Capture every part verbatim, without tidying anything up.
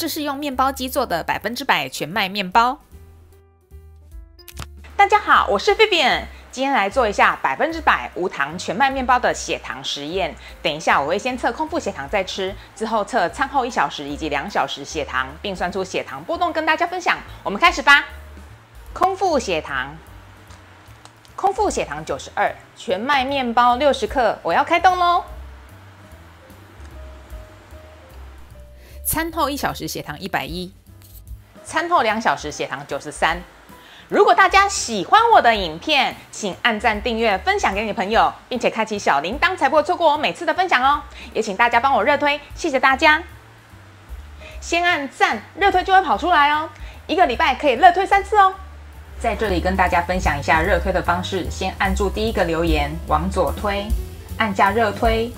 这是用面包机做的百分之百全麦面包。 大家好，我是 Vivian， 今天来做一下百分之百无糖全麦面包的血糖实验。等一下我会先测空腹血糖再吃，之后测餐后一小时以及两小时血糖，并算出血糖波动跟大家分享。我们开始吧。空腹血糖，空腹血糖九十二，全麦面包六十克，我要开动喽。 餐后一小时血糖一百一， 餐后两小时血糖九十三。如果大家喜欢我的影片，请按赞、订阅、分享给你朋友，并且开启小铃铛，才不会错过我每次的分享哦。也请大家帮我热推，谢谢大家。先按赞，热推就会跑出来哦。一个礼拜可以热推三次哦。在这里跟大家分享一下热推的方式：先按住第一个留言，往左推，按下热推。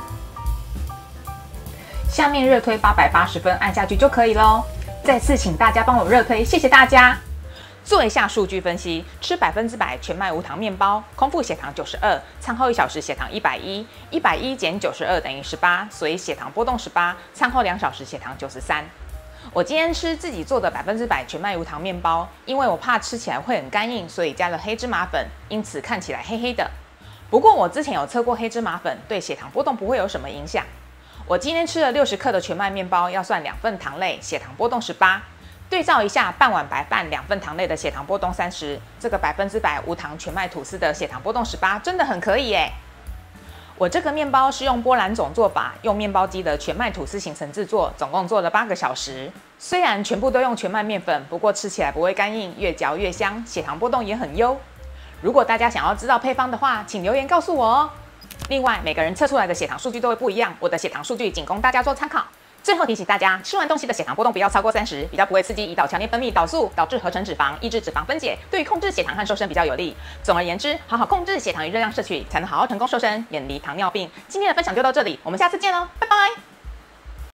下面热推八百八十分，按下去就可以咯。再次请大家帮我热推，谢谢大家。做一下数据分析：吃百分之百全麦无糖面包，空腹血糖九十二，餐后一小时血糖一百一，一百一减九十二等于十八，所以血糖波动十八。餐后两小时血糖九十三。我今天吃自己做的百分之百全麦无糖面包，因为我怕吃起来会很干硬，所以加了黑芝麻粉，因此看起来黑黑的。不过我之前有测过黑芝麻粉，对血糖波动不会有什么影响。我今天吃了六十克的全麦面包，要算两份糖类，血糖波动十八。对照一下半碗白饭两份糖类的血糖波动三十，这个百分之百无糖全麦吐司的血糖波动十八，真的很可以耶。我这个面包是用波兰种做法，用面包机的全麦吐司形成制作，总共做了八个小时。虽然全部都用全麦面粉，不过吃起来不会干硬，越嚼越香，血糖波动也很优。如果大家想要知道配方的话，请留言告诉我哦。另外，每个人测出来的血糖数据都会不一样，我的血糖数据仅供大家做参考。最后提醒大家，吃完东西的血糖波动不要超过三十，比较不会刺激胰岛强烈分泌导素，导致合成脂肪，抑制脂肪分解，对于控制血糖和瘦身比较有利。总而言之，好好控制血糖与热量摄取，才能好好成功瘦身，远离糖尿病。今天的分享就到这里，我们下次见喽，拜拜。